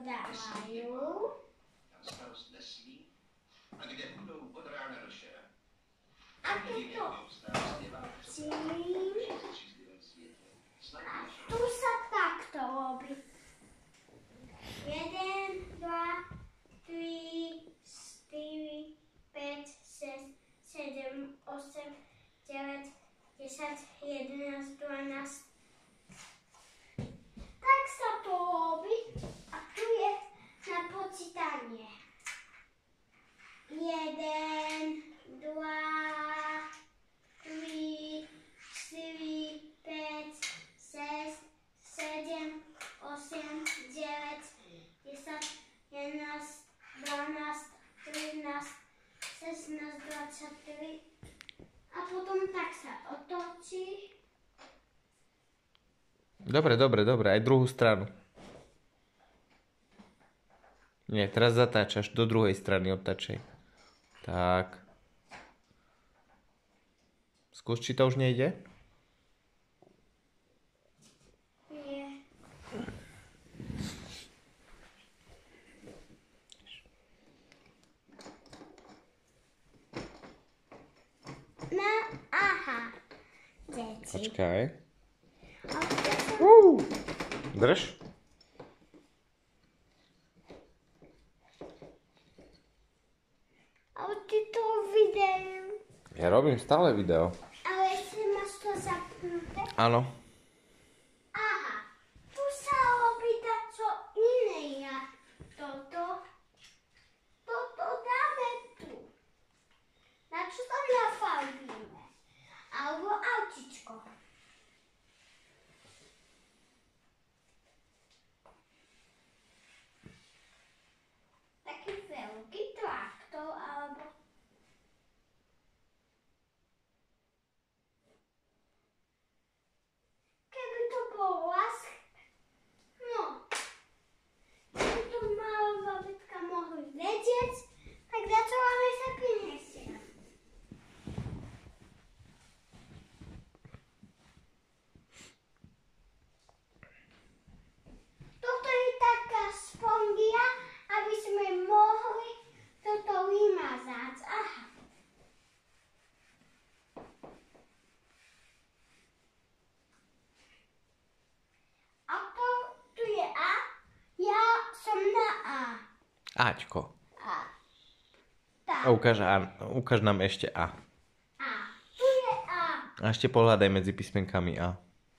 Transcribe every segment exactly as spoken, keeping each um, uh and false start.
dávajú. A tuto točím. A tu sa takto robí. jeden, dva, tri, štyri, päť, šesť, sedem, osem, deväť, desať, jedenásť, dvanásť. Tak sa to robí. A tu je na počítanie. jeden, dva, tri, štyri, päť, šesť, sedem, osem, deväť, desať, jedenásť, dvanásť, trinásť, šestnásť, dvadsaťtri. A potom tak sa otočí. Dobre, dobre, dobre, aj druhú stranu. Nie, teraz zatáčaš, do druhej strany otáčaj. Tak. Skús, či to už nejde? Nie. No, aha. Deti. Počkaj. A to sa... Uh, drž. A ty to video. Ja robím stále video. Ale ešte máš to zapnuté? Áno. Aha. Tu sa robí dačo iné. Toto. Toto dáme tu. Na čo to nafarbíme? Alebo autičko. Taký veľký traktor, alebo... Keby to bol lask, no, keby to malá babička mohli vedieť, tak začala sa priniesie. Toto je taká spongia, aby sme mohli toto vymazať. Aha. A to tu je A. Ja som na A. Aťko. A. Tak. A ukáž, A, ukáž nám ešte A. A. Tu je A. A ešte pohľadaj medzi písmenkami A.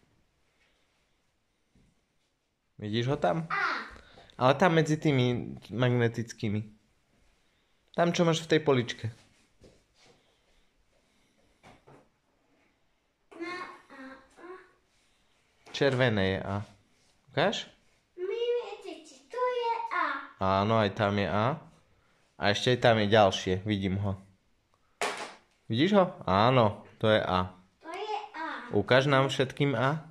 Vidíš ho tam? A. Ale tam medzi tými magnetickými. Tam, čo máš v tej poličke. Na A. A. Červené je A. Ukáž? My viete, tu je A. Áno, aj tam je A. A ešte aj tam je ďalšie. Vidím ho. Vidíš ho? Áno, to je A. To je A. Ukáž nám všetkým A.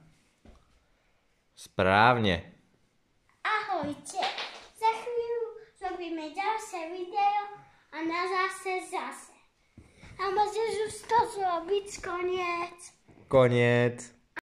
Správne. Ahojte. Za chvíľu zrobíme ďalšie video a na zase zase. A môžeš už to zrobiť koniec. Koniec.